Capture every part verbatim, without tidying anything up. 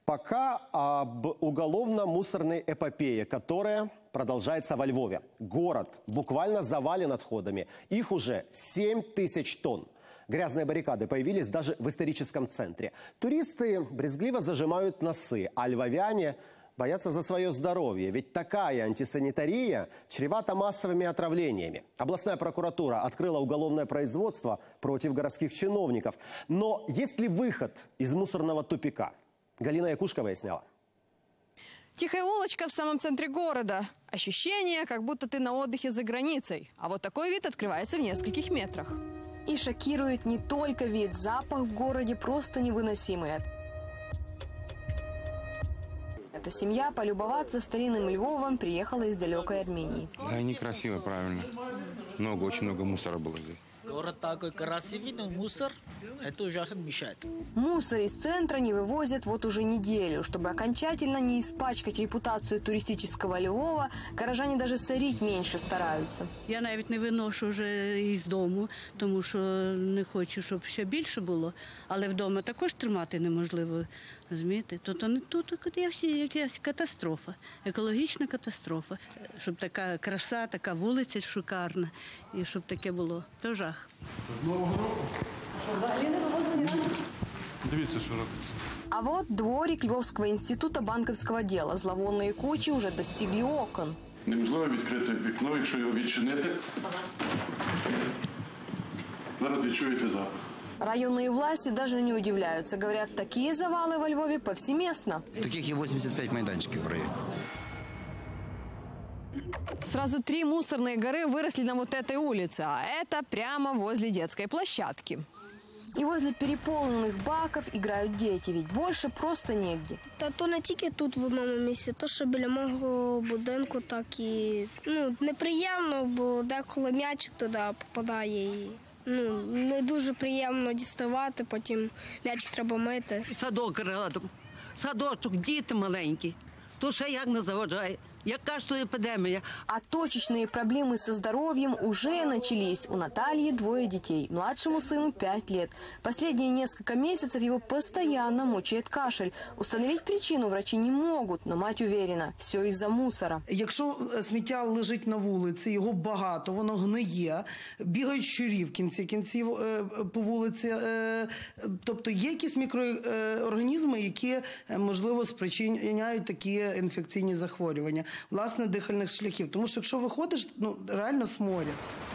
Пока об уголовно-мусорной эпопее, которая продолжается во Львове. Город буквально завален отходами. Их уже семь тысяч тонн. Грязные баррикады появились даже в историческом центре. Туристы брезгливо зажимают носы, а львовяне боятся за свое здоровье. Ведь такая антисанитария чревата массовыми отравлениями. Областная прокуратура открыла уголовное производство против городских чиновников. Но есть ли выход из мусорного тупика? Галина Якушка выясняла. Тихая улочка в самом центре города. Ощущение, как будто ты на отдыхе за границей. А вот такой вид открывается в нескольких метрах. И шокирует не только вид, запах в городе просто невыносимый. Эта семья полюбоваться старинным Львовом приехала из далекой Армении. Да, некрасиво, правильно. Много, очень много мусора было здесь. Город такой красивый, но мусор, это ужасно мешает. Мусор из центра не вывозят вот уже неделю. Чтобы окончательно не испачкать репутацию туристического Львова, горожане даже сорить меньше стараються. Я навіть не виношу вже із дому, тому що не хочу, щоб ще більше було. Але вдома також тримати неможливо, розумієте? То не тут якась катастрофа, екологічна катастрофа. Щоб така краса, така вулиця шикарна, і щоб таке було, то жах. Нового року? Що, взагалі не вивозили ні разу? Дивіться, що робиться. А вот дворик Львовского института банковского дела. Зловонные кучи уже достигли окон. Неможливо відкрити вікно, якщо його відчинити. Зараз відчуєте запах. Районные власти даже не удивляются. Говорят, такие завалы во Львове повсеместно. Таких є вісімдесят п'ять майданчиків в районі. Сразу три мусорные горы выросли на вот этой улице, а это прямо возле детской площадки. И возле переполненных баков играют дети, ведь больше просто негде. Та то не тільки тут в одному місці, то що біля мого будинку, так і ну, неприємно, бо деколи м'ячик туди попадає. І, ну, не дуже приємно діставати, потім м'ячик треба мити. Садок рядом, садочок, діти маленькі, то ще як не заважає. Яка ж то епідемія? А точечные проблемы со здоровьем уже начались. У Натальи двое детей. Младшему сыну пять лет. Последние несколько месяцев его постоянно мучает кашель. Установить причину врачи не могут, но мать уверена, все из-за мусора. Якщо сміття лежить на вулиці, його багато, воно гниє, бігають щурі в кінці кінців по вулиці. Тобто є якісь мікроорганізми, які, можливо, спричиняють такі інфекційні захворювання. Власне, дихальних шляхів. Тому що якщо виходиш, ну, реально сморід.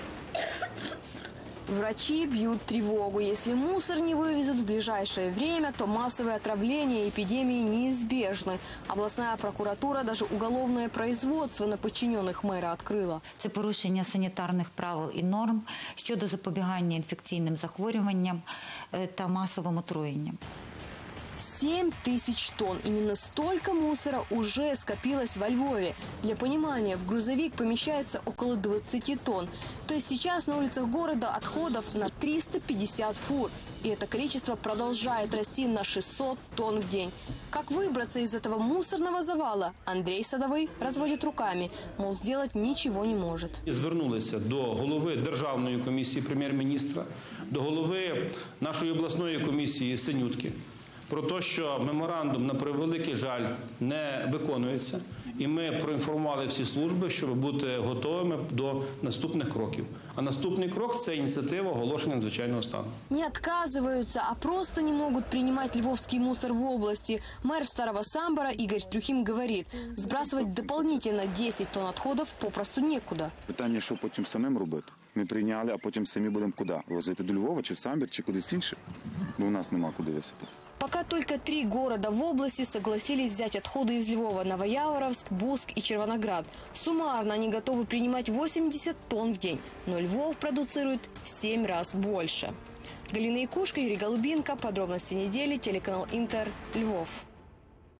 Врачи бьют тревогу. Если мусор не вывезут в ближайшее время, то массовые отравления и эпидемии неизбежны. Областная прокуратура даже уголовное производство на подчиненных мэра открыла. Це порушення санітарних правил і норм щодо запобігання інфекційним захворюванням та масовим отруєнням. семь тысяч тонн. Именно столько мусора уже скопилось во Львове. Для понимания, в грузовик помещается около двадцати тонн. То есть сейчас на улицах города отходов на триста пятьдесят фур. И это количество продолжает расти на шестьсот тонн в день. Как выбраться из этого мусорного завала? Андрей Садовий разводит руками. Мол, сделать ничего не может. Звернулися до голови Державної комісії прем'єр-міністра, до голови нашої обласної комісії Синютки. Про те, що меморандум, на превеликий жаль, не виконується. І ми проінформували всі служби, щоб бути готовими до наступних кроків. А наступний крок – це ініціатива оголошення надзвичайного стану. Не отказываются, а просто не могут принимать львовский мусор в области. Мэр Старого Самбора Игорь Трюхим говорит, сбрасывать дополнительно десять тонн отходов попросту некуда. Питання, що потім самим робити? Ми прийняли, а потім самі будемо куди? Возити до Львова, чи в Самбір, чи кудись інше? Бо у нас нема куди висипати. Пока только три города в области согласились взять отходы из Львова – Новояворовск, Буск и Червоноград. Суммарно они готовы принимать восемьдесят тонн в день, но Львов продуцирует в семь раз больше. Галина Якушка, Юрий Голубинка. Подробности недели. Телеканал Интер. Львов.